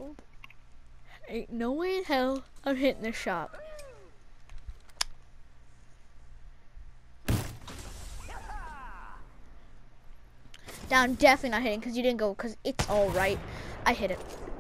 Ain't no way in hell I'm hitting the shop. Down, definitely not hitting because you didn't go because it's all right. I hit it.